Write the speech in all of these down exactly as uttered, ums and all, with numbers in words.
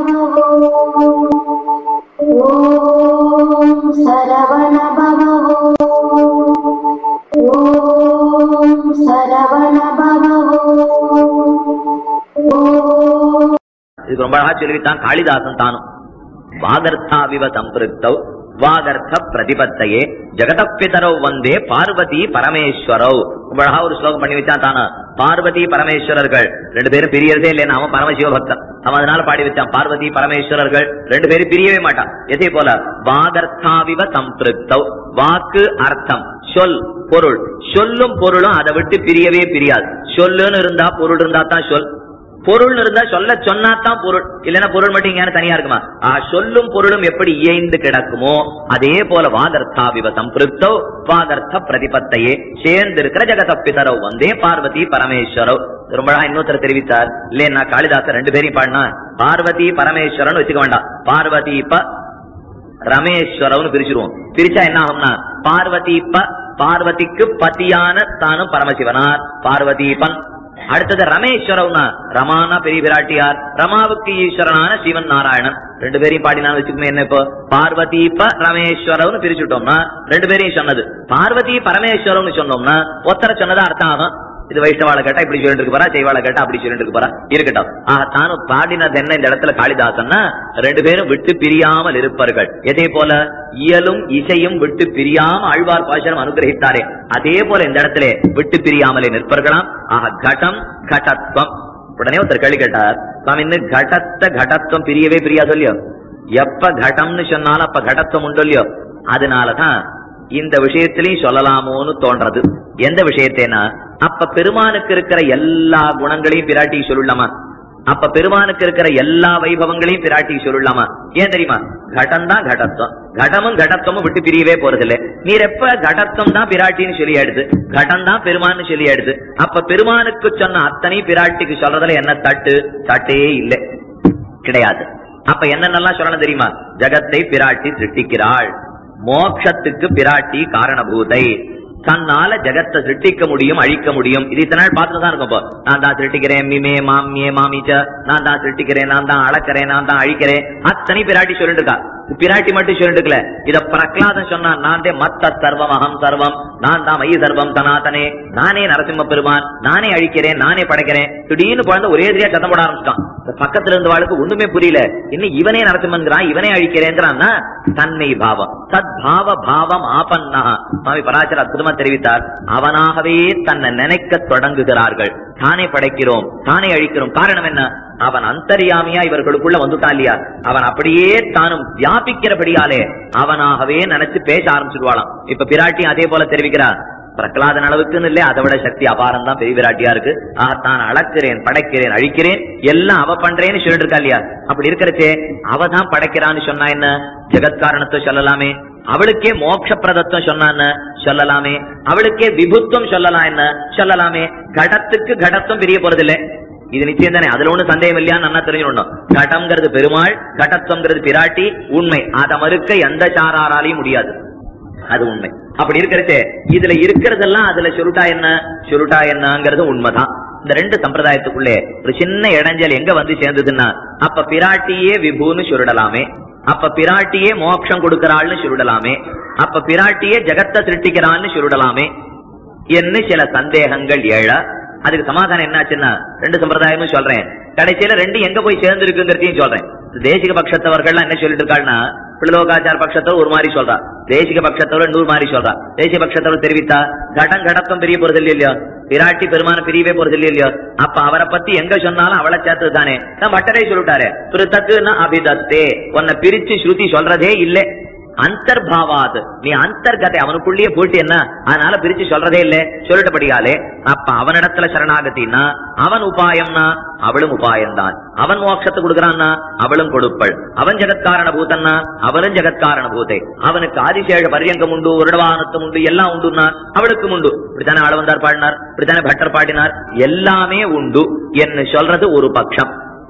பவவோ ஓம் சரவண பவவோ ஓம் சரவண பவவோ. இது ரொம்ப அழகா சொல்லிவிட்டான் காளிதாசன் தானும். வாகர்த்தாவிவ சம்பிருக்தௌ வாகர்த்த பிரதிபத்தையே ஜெகதப்பிதரவ் வந்தே பார்வதி பரமேஸ்வரவ். ரொம்ப அழகா ஒரு ஸ்லோகம் பண்ணி வச்சான் தானே. பார்வதி பரமேஸ்வரர்கள் ரெண்டு பேரும் பிரியறதே இல்லைன்னா அவன் பரமசிவ பக்தன். அவன் அதனால பாடி வச்சான் பார்வதி பரமேஸ்வரர்கள் ரெண்டு பேரும் பிரியவே மாட்டான். எதே போல வாகர்த்தாவிவ சம்பிருக்தௌ, வாக்கு அர்த்தம் சொல் பொருள், சொல்லும் பொருளும் அதை விட்டு பிரியவே பிரியாது. சொல்லுன்னு இருந்தா பொருள் இருந்தா தான் சொல், பொருள் இருந்தா சொல்ல சொன்னாதான் பொருள், இல்லைன்னா பொருள் மட்டும் இங்க தனியா இருக்குமா? சொல்லும் பொருளும் எப்படி இயைந்து கிடக்குமோ அதே போல வாகர்த்தாவிவ சம்பிருக்தோ வாகர்த்த பிரதிபத்தையே சேர்ந்து இருக்கிற ஜெகதப்பிதரவ் வந்தே பார்வதி பரமேஸ்வரவ். ரொம்ப அழகா இன்னொருத்தர் தெரிவித்தார் இல்லையா, காளிதாசர் ரெண்டு பேரையும் பாடினா பார்வதி பரமேஸ்வரன் வச்சுக்க வேண்டாம், பார்வதி ப ரமேஸ்வரவ் பிரிச்சிருவோம். பிரிச்சா என்ன ஆகும்னா பார்வதி ப பார்வதிக்கு பத்தியான தானும் பரமசிவனார் பார்வதீபன். அடுத்தது ரமேஸ்வரவ்னா ரமானா பெரிய பிராட்டியார், ரமாவுக்கு ஈஸ்வரனான சிவன் நாராயணன். ரெண்டு பேரையும் பாடினான்னு வச்சுக்கோமே என்ன, இப்போ பார்வதீப ரமேஸ்வரவ்னு பிரிச்சுட்டோம்னா ரெண்டு பேரையும் சொன்னது. பார்வதி பரமேஸ்வரவ்னு சொன்னோம்னா ஒத்தரை சொன்னதா அர்த்தம் ஆகும். இது வைஷ்ணவாளை கேட்டா இப்படி சொல்லிட்டு இருக்கு போறா, செய்வாளை கேட்டா அப்படி சொல்லிட்டு இருக்கு போறா, இருக்கட்டும். ஆஹ் தானும் பாடினது என்ன இந்த இடத்துல காளிதாசன்னா ரெண்டு பேரும் விட்டு பிரியாமல் இருப்பார்கள். எதே போல இயலும் இசையும் விட்டு பிரியாம ஆழ்வார் பாசனம் அனுகிரகித்தாரே அதே போல இந்த இடத்துல விட்டு பிரியாமலே நிற்பர்களாம். ஆக கடம் கடத்துவம். உடனே ஒருத்தர் கேள்வி கேட்டார், சுவாமி கடத்த கடத்துவம் பிரியவே பிரியா சொல்லியோ, எப்ப கடம்னு சொன்னாலும் அப்ப கடத்துவம் உண்டு இல்லையோ, அதனாலதான் இந்த விஷயத்திலையும் சொல்லலாமோன்னு தோன்றது. எந்த விஷயத்தேனா அப்ப பெருமானுக்கு இருக்கிற எல்லா குணங்களையும் பிராட்டி சொல்லலாமா? அப்ப பெருமானுக்கு இருக்கிற எல்லா வைபவங்களையும் பிராட்டி சொல்லலாமா? ஏன் தெரியுமா? கடம் தான் கடத்துவம், கடமும் கடத்துவமும் விட்டு பிரியவே போறதில்லை. நீர் எப்ப கடத்துவம் தான் பிராட்டின்னு சொல்லி ஆயிடுது, கடம் தான் பெருமான்னு சொல்லி ஆயிடுது. அப்ப பெருமானுக்கு சொன்ன அத்தனை பிராட்டிக்கு சொல்றதுல என்ன தட்டு? தட்டே இல்லை, கிடையாது. அப்ப என்னென்னலாம் சொல்லணும் தெரியுமா? ஜகத்தை பிராட்டி சிருஷ்டிக்கிறாள், மோட்சத்துக்கு பிராட்டி காரணபூதை, தன்னால ஜகத்தை சிருஷ்டிக்க முடியும் அழிக்க முடியும். இது இத்தனை நாள் பார்த்துதான் இருக்கும். நான் தான் சிருஷ்டிக்கிறேன், மிமே மாமியே மாமிச்ச, நான் தான் சிருஷ்டிக்கிறேன், நான் தான் அளக்கிறேன், நான் தான் அழிக்கிறேன், அத்தனை பிராட்டி சொல்லிட்டு இருக்கா. பிராட்டி மட்டும் சொல்லிட்டு இருக்கல, இத பிரகலாதன் சொன்னா நான் மத்த சர்வம் அகம் சர்வம், நான் தான் மயி சர்வம் தனாதனே, நானே நரசிம்ம பெருமான், நானே அழிக்கிறேன், நானே படைக்கிறேன். திடீர்னு குழந்தை ஒரே எதிரியா சத்தம் போட ஆரம்பிச்சிட்டான். பக்கத்துல இருந்த வாழ்க்கை ஒண்ணுமே புரியல, இன்னும் இவனே நரசிம்மன்கிறான், இவனே அழிக்கிறேங்கிறான்னா தன்மை பாவம், சத் பாவ பாவம் ஆபன்னா. சுவாமி பராசர அற்புதமா தெரிவித்தார், அவனாகவே தன்னை நினைக்க தொடங்குகிறார்கள். தானே படைக்கிறோம், தானே அழிக்கிறோம். காரணம் என்ன? அவன் அந்தரியாமியா இவர்களுக்குள்ள வந்துட்டான் இல்லையா, அவன் அப்படியே தானும் வியாபிக்கிறபடியாலே அவனாகவே நினைச்சு பேச ஆரம்பிச்சுடுவாளாம். இப்ப பிராட்டி அதே போல தெரிவிக்கிறார், பிரகலாதன் அளவுக்குன்னு இல்ல, அதை விட சக்தி அபாரம் தான் பெரிய பிராட்டியா இருக்கு. ஆஹ் தான் அளக்கிறேன், படைக்கிறேன், அழிக்கிறேன், எல்லாம் அவ பண்றேன்னு சொல்லிட்டு இருக்கா இல்லையா. அப்படி இருக்கிறச்சே அவதான் படைக்கிறான்னு சொன்னா என்ன? ஜெகத்காரணத்தை சொல்லலாமே. அவளுக்கே மோட்ச பிரதத்துவம் சொன்னான்னு சொல்லலாமே. அவளுக்கே விபுத்துவம் சொல்லலாம், என்ன சொல்லலாமே. கடத்துக்கு கடத்துவம் பிரிய போறதில்லை, இது நிச்சயம் தானே, அதுல ஒண்ணு சந்தேகம் இல்லையான்னு நல்லா தெரிஞ்சுக்கணும். கடம்ங்கிறது பெருமாள், கடத்துவங்கிறது பிராட்டி, உண்மை. அதை மறுக்க எந்த சாராராலையும் முடியாது, அது உண்மை. அப்படி இருக்கிறது இதுல இருக்கிறதெல்லாம் அதுல சுருட்டா என்ன சுருட்டா என்னங்கிறது உண்மைதான். இந்த ரெண்டு சம்பிரதாயத்துக்குள்ளே ஒரு சின்ன இடைஞ்சல் எங்க வந்து சேர்ந்ததுன்னா, அப்ப பிராட்டியே விபுன்னு சுருடலாமே, அப்ப பிராட்டியே மோட்சம் கொடுக்கிறாள்னு சுருடலாமே, அப்ப பிராட்டியே ஜெகத்தை சிருஷ்டிக்கிறான்னு சுருடலாமே என்ன சில சந்தேகங்கள் எழ. அதுக்கு சமாதானம் என்னாச்சுன்னா ரெண்டு சம்பிரதாயமும் சொல்றேன். கடைசியில ரெண்டு எங்க போய் சேர்ந்து இருக்குங்கிறதையும் சொல்றேன். தேசிக பட்சத்தவர்கள் என்ன சொல்லிட்டு இருக்காள்னா, பிள்ளோகாச்சார பட்சத்தவர் ஒரு மாதிரி சொல்றா, தேசிக பட்சத்தவர் நூறு மாதிரி சொல்றா. தேசிக பட்சத்தவர் தெரிவித்தா கடம் கடத்தம் பெரிய போறது இல்லையோ, பிராட்டி பெருமான பிரியவே போறது இல்லையோ, அப்ப அவரை பத்தி எங்க சொன்னாலும் அவளை சேர்த்தது தானே. நான் பட்டரே சொல்லிட்டாரு, பிருத்தக்குன்னா அபிதத்தே, உன்னை பிரிச்சு ஸ்ருதி சொல்றதே இல்லை. அந்தர்பாவாது, நீ அந்தர்கதை அவனுக்குள்ளேயே போயிட்டு என்ன, அதனால பிரிச்சு சொல்றதே இல்ல சொல்லிட்டபடியாலே. அப்ப அவனிடத்துல சரணாகத்தின்னா அவன் உபாயம்னா அவளும் உபாயம்தான், அவன் மோட்சத்தை கொடுக்கறான்னா அவளும் கொடுப்பள், அவன் ஜெகத்காரண பூதன்னா அவளும் ஜெகத்காரண பூதை, அவனுக்கு ஆதிசேஷ பரியங்கம் உண்டு, வருடவானத்தம் உண்டு, எல்லாம் உண்டுன்னா அவளுக்கும் உண்டு. இப்படித்தானே ஆளவந்தார் பாடினார், இப்படித்தானே பட்டர் பாடினார், எல்லாமே உண்டு என்ன சொல்றது ஒரு பட்சம்.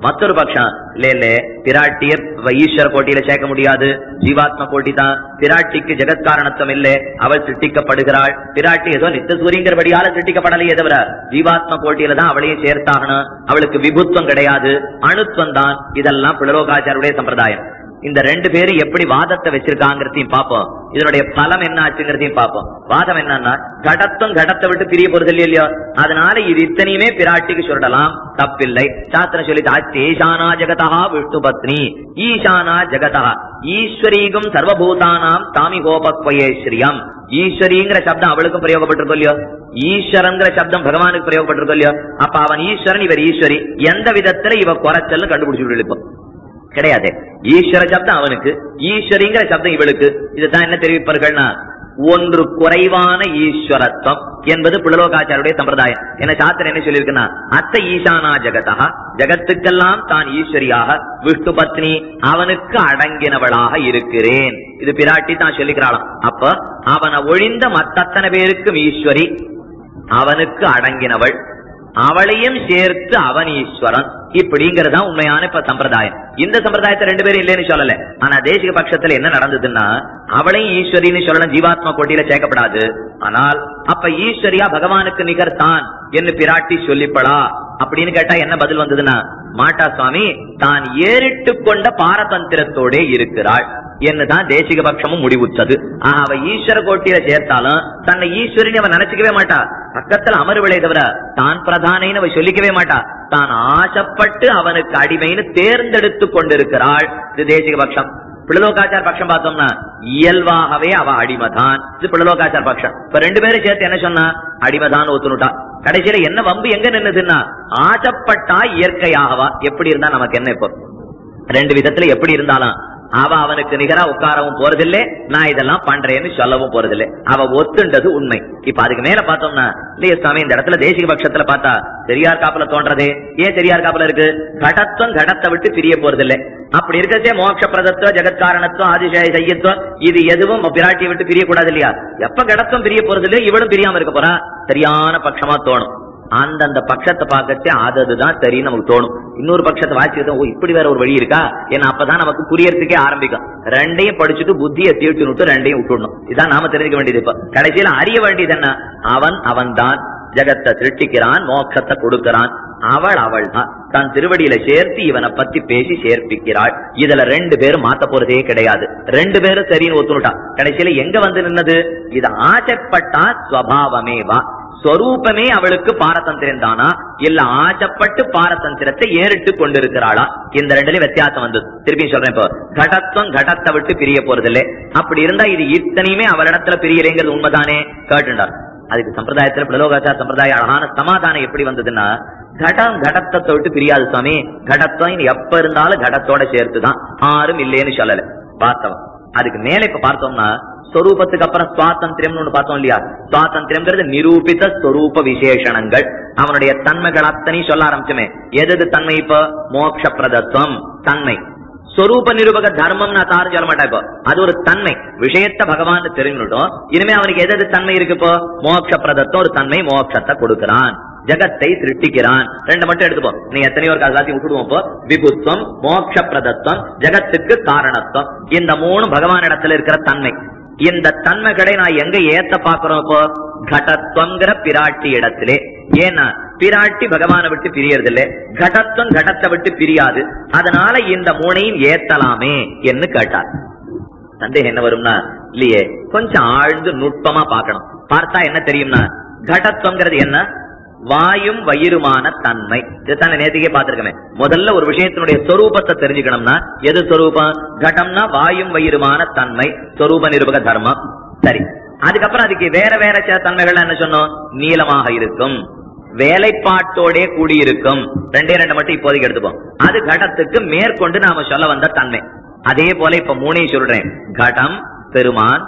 மற்றொரு பட்சம் இல்ல இல்ல பிராட்டிய ஈஸ்வர கோட்டியில சேர்க்க முடியாது, ஜீவாத்ம கோட்டி தான். பிராட்டிக்கு ஜெகத் காரணத்துவம் இல்ல, அவள் சிருஷ்டிக்கப்படுகிறாள். பிராட்டி ஏதோ நித்த சூரியங்கிறபடியால சிருஷ்டிக்கப்படலையே தவிர ஜீவாத்ம கோட்டியில தான் அவளையும் சேர்த்தாகணும். அவளுக்கு விபுத்துவம் கிடையாது, அணுத்துவம் தான். இதெல்லாம் பிளலோகாச்சாருடைய சம்பிரதாயம். இந்த ரெண்டு பேரும் எப்படி வாதத்தை வச்சிருக்காங்கிறதையும் பார்ப்போம், இதனுடைய பலம் என்ன ஆச்சுங்கிறதையும் பார்ப்போம். வாதம் என்னன்னா, கடத்தும் கடத்தை விட்டு பிரிய போறது இல்லையோ, அதனால இது இத்தனையுமே பிராட்டிக்கு சொல்லலாம், தப்பில்லை. சாஸ்திரம் சொல்லி ஈசானா ஜெகதா விஷ்ணு பத்னி ஈசானா ஜெகதா ஈஸ்வரீகம் சர்வபூதானாம் தாமி கோபக்வயேஸ்வரியம். ஈஸ்வரிங்கிற சப்தம் அவளுக்கும் பிரயோகப்பட்டிருக்கோம் இல்லையோ, ஈஸ்வரங்கிற சப்தம் பகவானுக்கு பிரயோகப்பட்டிருக்கோம் இல்லையோ. அப்ப அவன் ஈஸ்வரன், இவர் ஈஸ்வரி. எந்த விதத்துல இவ குறைச்சல் கண்டுபிடிச்சு விடுப்போம் கிடையாது. ஈஸ்வர சப்தம் அவனுக்கு, ஈஸ்வரிங்கிற சப்தம் இவளுக்கு. இதுதான் என்ன தெரிவிப்பார்கள்னா, ஒன்று குறைவான ஈஸ்வரத்துவம் என்பது புலலோகாச்சாருடைய சம்பிரதாயம். என்ன சாஸ்திரம் என்ன சொல்லியிருக்குன்னா, அத்த ஈசானா ஜெகதா ஜெகத்துக்கெல்லாம் தான் ஈஸ்வரியாக, விஷ்ணு பத்னி அவனுக்கு அடங்கினவளாக இருக்கிறேன். இது பிராட்டி தான் சொல்லிக்கிறாளாம். அப்ப அவனை ஒழிந்த மத்தனை பேருக்கும் ஈஸ்வரி, அவனுக்கு அடங்கினவள், அவளையும் சேர்த்து அவன் ஈஸ்வரன். இப்படிங்கிறதா உண்மையான இப்ப சம்பிரதாயம். இந்த சம்பிரதாயத்தை ரெண்டு பேரும் இல்லைன்னு சொல்லல. ஆனா தேசிக பட்சத்துல என்ன நடந்ததுன்னா, அவளையும் ஈஸ்வரின்னு சொல்லணும், ஜீவாத்மா கோட்டியில சேர்க்கப்படாது. ஆனால் அப்ப ஈஸ்வரியா பகவானுக்கு நிகர் தான் என்று பிராட்டி சொல்லிப்படா அப்படின்னு கேட்டா என்ன பதில் வந்ததுன்னா, மாட்டா சுவாமி தான் ஏறிட்டு கொண்ட பாரதந்திரத்தோட இருக்கிறாள் என்னதான் தேசிக பட்சமும் முடிவுற்றது. அவ ஈஸ்வர கோட்டியில சேர்த்தாலும் தன்னை ஈஸ்வரின்னு அவன் நினைச்சுக்கவே மாட்டா. பக்கத்துல அமர்வுகளை தவிர தான் பிரதானைன்னு அவ சொல்லிக்கவே மாட்டா. தான் ஆசைப்பட்டு அவனுக்கு அடிமைன்னு தேர்ந்தெடுத்து கொண்டிருக்கிறாள். இது தேசிக பட்சம். பிளலோகாச்சார பட்சம் பார்த்தோம்னா இயல்பாகவே அவ அடிமைதான். இது பிளலோகாச்சார பட்சம். இப்ப ரெண்டு பேரும் சேர்த்து என்ன சொன்னா, அடிமைதான் ஒத்துனுட்டா. கடைசியில என்ன வம்பு எங்க நின்னுதுன்னா, ஆசைப்பட்டா இயற்கையாகவா. எப்படி இருந்தா நமக்கு என்ன, இப்போ ரெண்டு விதத்துல எப்படி இருந்தாலும் அவ அவனுக்கு நிகரா உட்காரவும் போறதில்லை, நான் இதெல்லாம் பண்றேன்னு சொல்லவும் போறதில்லை. அவ ஒத்துண்டது உண்மை. இப்ப அதுக்கு மேல பார்த்தோம்னா, இல்லையா சுவாமி இந்த இடத்துல தேசிக பட்சத்துல பார்த்தா தெரியார் காப்புல தோன்றதே. ஏன் தெரியார் காப்புல இருக்கு? கடத்துவம் கடத்தை விட்டு பிரிய போறதில்லை. அப்படி இருக்கச்சே மோட்ச பிரதத்துவம், ஜெகத்காரணத்துவம், ஆதிசய சையத்துவம் இது எதுவும் பிராட்டியை விட்டு பிரிய கூடாது இல்லையா. எப்ப கடத்துவம் பிரிய போறது இல்லையா, இவளும் பிரியாம இருக்க போறா. சரியான பட்சமா தோணும். அந்தந்த பட்சத்தை பார்க்கச்சே அதுதான் சரின்னு நமக்கு தோணும். இன்னொரு பட்சத்தை வாசிக்கிறோம், ஓ இப்படி வேற ஒரு வழி இருக்கா, ஏன்னா அப்பதான் நமக்கு புரியறதுக்கே ஆரம்பிக்கும். ரெண்டையும் படிச்சுட்டு புத்தியை தீட்டு விட்டு ரெண்டையும் விட்டுடணும். இதான் நாம தெரிஞ்சுக்க வேண்டியது. இப்ப கடைசியில அறிய வேண்டியது என்ன, அவன் அவன் தான் ஜெகத்தை சிருஷ்டிக்கிறான், மோட்சத்தை கொடுக்கிறான். அவள் அவள் தான் தன் திருவடியில சேர்த்து இவனை பத்தி பேசி சேர்ப்பிக்கிறாள். இதுல ரெண்டு பேரும் மாத்த போறதே கிடையாது. ரெண்டு பேரும் சரின்னு ஒத்துனுட்டான். கடைசியில எங்க வந்து நின்னது, இது ஆசைப்பட்டா ஸ்வபாவமேவா, ஸ்வரூபமே அவளுக்கு பாரதந்திரம் தானா, இல்ல ஆசைப்பட்டு பாரதந்திரத்தை ஏறிட்டு கொண்டிருக்கிறாளா. இந்த ரெண்டுலயும் வித்தியாசம் வந்தது. திருப்பி சொல்றேன், இப்போ கடத்துவம் கடத்தை விட்டு பிரிய போறதில்லை. அப்படி இருந்தா இது இத்தனையுமே அவளிடத்துல பிரியலைங்கிறது உண்மைதானே கேட்டுண்டார். அதுக்கு சம்பிரதாயத்துல பிளலோகாச்சார சம்பிரதாய அழகான சமாதானம் எப்படி வந்ததுன்னா, கடம் கடத்தை விட்டு பிரியாது சுவாமி, கடத்தம் எப்ப இருந்தாலும் கடத்தோட சேர்த்துதான், ஆறும் இல்லைன்னு சொல்லல வாஸ்தவம். அதுக்கு மேல இப்ப பார்த்தோம்னா, ஸ்வரூபத்துக்கு அப்புறம் சுவாதந்திரம் ஒண்ணு பார்த்தோம் இல்லையா. சுவாதந்திரம் நிரூபித்த ஸ்வரூப விசேஷணங்கள், அவனுடைய தன்மைகள் அத்தனையும் சொல்ல ஆரம்பிச்சுமே. எது தன்மை? இப்ப மோட்ச பிரதத்துவம் தன்மை. ஸ்வரூப நிரூபக தர்மம் நான் தாரும் சொல்ல மாட்டேன். இப்போ அது ஒரு தன்மை, விஷயத்தை பகவான் தெரிஞ்சுட்டோம். இனிமே அவனுக்கு எது தன்மை இருக்கு? இப்போ மோட்ச பிரதத்துவம் ஒரு தன்மை, மோட்சத்தை கொடுக்கிறான், ஜகத்தை சிருஷ்டிக்கிறான். ரெண்டு மட்டும் எடுத்துப்போம், நீ எத்தனையோ எல்லாத்தையும் விட்டுடுவோம். இப்போ விபுத்துவம், மோட்ச பிரதத்துவம், ஜகத்துக்கு காரணத்துவம், இந்த மூணு பகவான் இடத்துல இருக்கிற தன்மை. இந்த தன்மைகளை நான் எங்க ஏத்த பாக்குறோம்? இப்போ கடத்துவங்கிற பிராட்டி இடத்திலே. ஏன்னா பிராட்டி பகவானை விட்டு பிரியறதில்லை, கடத்துவம் கடத்தை விட்டு பிரியாது. அதனால இந்த மூணையும் ஏத்தலாமே என்று கேட்டார். சந்தேகம் என்ன வரும்னா, இல்லையே கொஞ்சம் ஆழ்ந்து நுட்பமா பார்க்கணும். பார்த்தா என்ன தெரியும்னா, கடத்துவங்கிறது என்ன, வாயும் வயிறுமான தன்மை. இதுதான் நேற்றுக்கே பார்த்திருக்கமே. முதல்ல ஒரு விஷயத்தினுடைய சொரூபத்தை தெரிஞ்சுக்கணும்னா, எது சொரூபம்? கடம்னா வாயும் வயிறுமான தன்மை, சொரூப நிரூபக தர்மம். சரி, அதுக்கப்புறம் அதுக்கு வேற வேற தன்மைகள் என்ன சொன்னோம்? நீளமாக இருக்கும், வேலைப்பாட்டோட கூடியிருக்கும். ரெண்டே ரெண்டு மட்டும் இப்போதைக்கு எடுத்துப்போம். அது கடத்துக்கு மேற்கொண்டு நாம சொல்ல வந்த தன்மை. அதே போல இப்ப மூணையும் சொல்றேன். கடம் பெருமான்,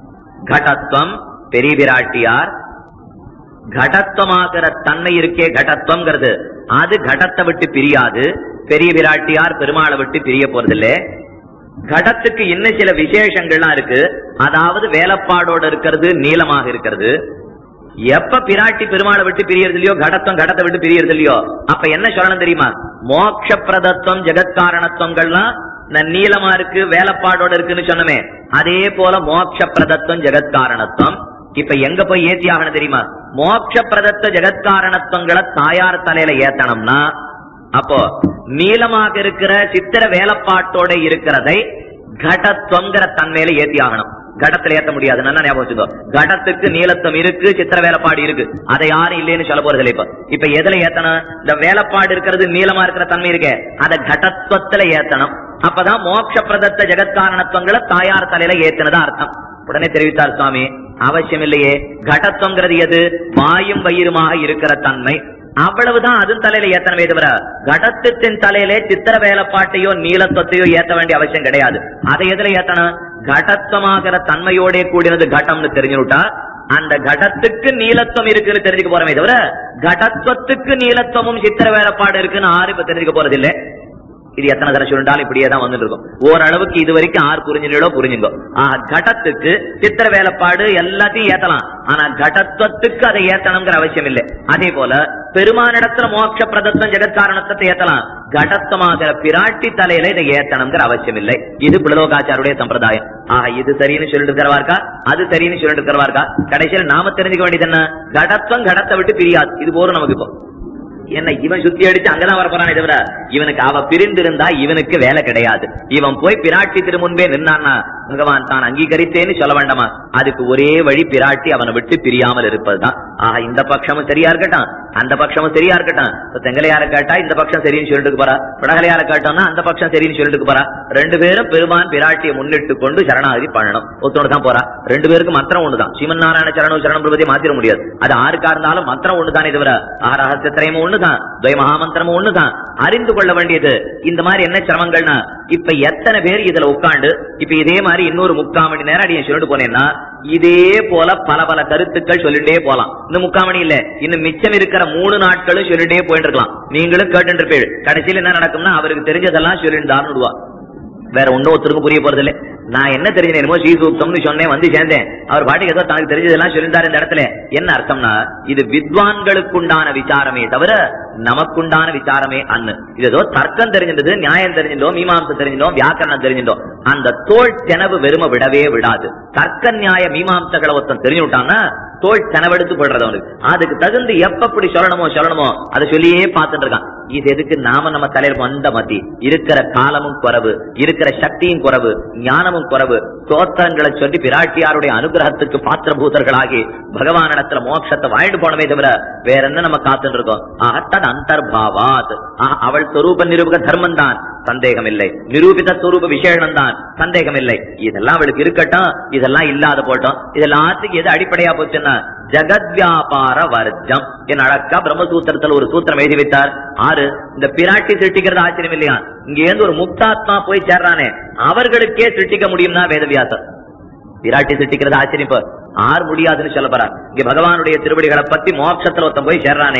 கடத்துவம் பெரிய பிராட்டியார். கடத்துவமாகிற தன்மை இருக்கே கடத்துவம்ங்கிறது, அது கடத்தை விட்டு பிரியாது. பெரிய பிராட்டியார் பெருமாளை விட்டு பிரிய போறதில்லை. கடத்துக்கு இன்னும் சில விசேஷங்கள்லாம் இருக்கு. அதாவது வேலைப்பாடோட இருக்கிறது, நீளமாக இருக்கிறது, எப்ப பிராட்டி பெருமாளை விட்டு பிரியறது இல்லையோ, கடத்தம் கடத்தை விட்டு பிரியறது இல்லையோ, அப்ப என்ன சொல்லணும் தெரியுமா? மோட்ச பிரதத்துவம் ஜெகத்காரணத்துவங்கள்லாம் நீளமா இருக்கு, வேலைப்பாடோட இருக்குன்னு சொன்னமே, அதே போல மோட்ச பிரதத்துவம் ஜெகத்காரணத்துவம் இப்ப எங்க போய் ஏத்தி ஆகணும் தெரியுமா? மோட்ச பிரதத்த ஜெகத்காரணத்துவங்களை தாயார் தலையில ஏத்தனம்னா, அப்போ நீளமாக இருக்கிற சித்திர வேலைப்பாட்டோட இருக்கிறதை கடத்துவங்கிற தன்மையில ஏத்தி ஆகணும். கடத்துல ஏத்த முடியாது, நல்லா ஞாபகம் வச்சுக்கோ. கடத்துக்கு நீளத்துவம் இருக்கு, சித்திர வேலைப்பாடு இருக்கு, அதை யாரும் இல்லைன்னு சொல்ல போறது இல்லை. இப்ப இப்ப எதுல ஏத்தணும்? இந்த வேலைப்பாடு இருக்கிறது நீளமா இருக்கிற தன்மை இருக்கே, அதை கடத்துவத்துல ஏத்தணும். அப்பதான் மோட்ச பிரதத்த ஜெகத்காரணத்துவங்களை தாயார் தலையில ஏத்தினதா அர்த்தம். உடனே தெரிவித்தார் சுவாமி, அவசியம் இல்லையே, கடத்துவங்கிறது எது? வாயும் வயிறுமாக இருக்கிற தன்மை, அவ்வளவுதான் அதன் தலையில ஏத்தனவே தவிர கடத்தின் தலையிலே சித்திர வேலைப்பாட்டையோ நீளத்துவத்தையோ ஏத்த வேண்டிய அவசியம் கிடையாது. அதை எதுல ஏத்தணும்? கடத்துவமாகிற தன்மையோட கூடினது கடம்னு தெரிஞ்சுட்டா அந்த கடத்துக்கு நீளத்துவம் இருக்குன்னு தெரிஞ்சுக்க போறமே தவிர கடத்துவத்துக்கு நீளத்துவமும் சித்திர வேலைப்பாடு இருக்குன்னு ஆறு இப்ப தெரிஞ்சுக்க போறது இல்லை. இது எத்தனை தடவை சொல்லிட்டாலும் இப்படியே தான் வந்துட்டு இருக்கும். ஓரளவுக்கு இது வரைக்கும் ஆறு புரிஞ்சுங்களோ புரிஞ்சுங்க. ஆஹ் கடத்துக்கு சித்திர வேலைப்பாடு எல்லாத்தையும் ஏத்தலாம், ஆனா கடத்துவத்துக்கு அதை ஏத்தணுங்கிற அவசியம் இல்லை. அதே போல பெருமானிடத்துல மோட்ச பிரதத்தம் ஜெகத்காரணத்தை ஏத்தலாம், கடத்தமாகிற பிராட்டி தலையில இதை ஏத்தணுங்கிற அவசியம் இல்லை. இது புலலோகாச்சாருடைய சம்பிரதாயம். ஆஹ் இது சரின்னு சொல்லிட்டு இருக்கிறவார்க்கா, அது சரின்னு சொல்லிட்டு இருக்கிறவார்க்கா, கடைசியில் நாம தெரிஞ்சுக்க வேண்டியது என்ன? கடத்துவம் கடத்தை விட்டு பிரியாது. இது போரும் நமக்கு இப்போ என்ன, இவன் சுத்தி அடிச்சு அங்கதான் வர போறானே தவிர இவனுக்கு அவ பிரிந்திருந்தா இவனுக்கு வேலை கிடையாது. இவன் போய் பிராட்டி திரு முன்பே நின்னான்னா பகவான் தான் அங்கீகரித்தேன்னு சொல்ல வேண்டாமா? அதுக்கு ஒரே வழி பிராட்டி அவனை விட்டு பிரியாமல் இருப்பதுதான். ஆஹ் இந்த பட்சமும் சரியா இருக்கட்டும், அந்த பட்சமும் சரியா இருக்கட்டும். தெங்கலையார கேட்டா இந்த பட்சம் சரின்னு சொல்லிட்டு போறா, வடகலையார கேட்டோம்னா அந்த பட்சம் சரின்னு சொல்லிட்டு போறா. ரெண்டு பேரும் பெருமான் பிராட்டியை முன்னிட்டு கொண்டு சரணாகதி பண்ணணும். ஒத்தோடு தான் போறா. ரெண்டு பேருக்கு மந்திரம் ஒண்ணுதான். ஸ்ரீமன் நாராயண சரணம் சரணம் பிரபதியை மாத்திர முடியாது. அது ஆறுக்கா இருந்தாலும் மந்திரம் ஒண்ணுதானே தவிர ஆரஹஸ்திரயமும் ஒண்ணுதான், துவய மகாமந்திரமும் ஒண்ணுதான். அறிந்து கொள்ள வேண்டியது இந்த மாதிரி என்ன சிரமங்கள்னா, இப்ப எத்தனை பேர் இதுல உட்காண்டு இப்ப இதே மாதிரி இன்னொரு முக்கால் மணி நேரம் அடியை சொல்லிட்டு போனேன்னா இதே போல பல பல கருத்துக்கள் சொல்லிட்டே போலாம். இன்னும் முக்கால் மணி இல்ல, இன்னும் மிச்சம் இருக்கிற மூணு நாட்களும் சொல்லிட்டே போயிட்டு இருக்கலாம். நீங்களும் கேட்டு இருப்பீங்க. கடைசியில் என்ன நடக்கும்னா அவருக்கு தெரிஞ்சதெல்லாம் சொல்லிட்டு தான் விடுவா. வேற ஒன்னும் ஒருத்தருக்கும் புரிய போறது இல்லை. நான் என்ன தெரிஞ்சேன் ஸ்ரீசூக்தம்னு சொன்னேன், வந்து சேர்ந்தேன். அவர் பாட்டுக்கு ஏதோ தனக்கு தெரிஞ்சதெல்லாம் சொல்லியிருந்தார் இந்த இடத்துல. என்ன அர்த்தம்னா இது வித்வான்களுக்குண்டான விசாரமே தவிர நமக்குண்டான விசாரமே அன்னு. இது ஏதோ தர்க்கம் தெரிஞ்சிருந்தது, நியாயம் தெரிஞ்சிட்டோம், மீமாம்சம் தெரிஞ்சிட்டோம், வியாக்கரணம் தெரிஞ்சிட்டோம், அந்த தோல் செனவு வெறும விடவே விடாது. தர்க்க நியாய மீமாம்சங்களை ஒருத்தன் தெரிஞ்சுட்டான்னா தோல் செனவெடுத்து போடுறது அவனுக்கு. அதுக்கு தகுந்து எப்ப சொல்லணுமோ சொல்லணுமோ அதை சொல்லியே பார்த்துட்டு இருக்கான். இது எதுக்கு நாம நம்ம தலையில வந்த மத்தி இருக்கிற காலமும் குறைவு, இருக்கிற சக்தியும் குறைவு, ஞானமும் குறைவு. ஸ்தோத்திரங்களை சொல்லி பிராட்டியாருடைய அனுகிரகத்துக்கு பாத்திரபூதர்களாகி பகவானிடத்துல மோட்சத்தை வாழ்ந்து போனவே தவிர வேற என்ன நம்ம காத்துட்டு இருக்கோம்? ஆஹ் அந்தர்பாவாத், அவள் சொரூப நிரூபக தர்மம் தான், சந்தேகம் இல்லை. நிரூபித சொரூப விசேஷம் தான், சந்தேகம் இல்லை. இதெல்லாம் அவளுக்கு இருக்கட்டும், இதெல்லாம் இல்லாத போட்டோம். இதெல்லாத்துக்கு எது அடிப்படையா போச்சுன்னா ஜகத் வியாபார வர்ஜம். என் அழகா பிரம்மசூத்திரத்தில் ஒரு சூத்திரம் எழுதி வைத்தார். ஆறு, இந்த பிராட்டி சிருஷ்டிக்கிறது ஆச்சரியம் இல்லையா? இங்க இருந்து ஒரு முக்தாத்மா போய் சேர்றானே அவர்களுக்கே சிருஷ்டிக்க முடியும்னா வேதவியாசர். பிராட்டி சிருஷ்டிக்கிறது ஆச்சரியம் ஆறு முடியாதுன்னு சொல்ல போறார். இங்க பகவானுடைய திருவடிகளை பத்தி மோட்சத்துல ஒருத்தன் போய் சேர்றானே.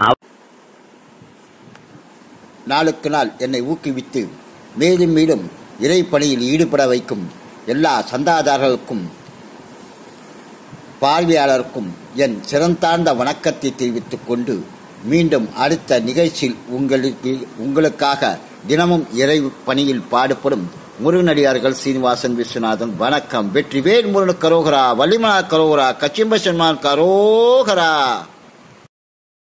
நாளுக்கு நாள் என்னை ஊக்குவித்து மேலும் மேலும் இறை பணியில் ஈடுபட வைக்கும் எல்லா சந்தாதாரர்களுக்கும் பார்வையாளருக்கும் என் சிறந்தார்ந்த வணக்கத்தை தெரிவித்துக் கொண்டு மீண்டும் அடுத்த நிகழ்ச்சியில் உங்களுக்கு உங்களுக்காக தினமும் இறை பணியில் பாடுபடும் முருகனடியார்கள் சீனிவாசன் விஸ்வநாதன். வணக்கம். வெற்றிவேல் முருகன் கரோகரா, வள்ளிமலா கரோகரா, கச்சிம்ப சன்மான் கரோகரா.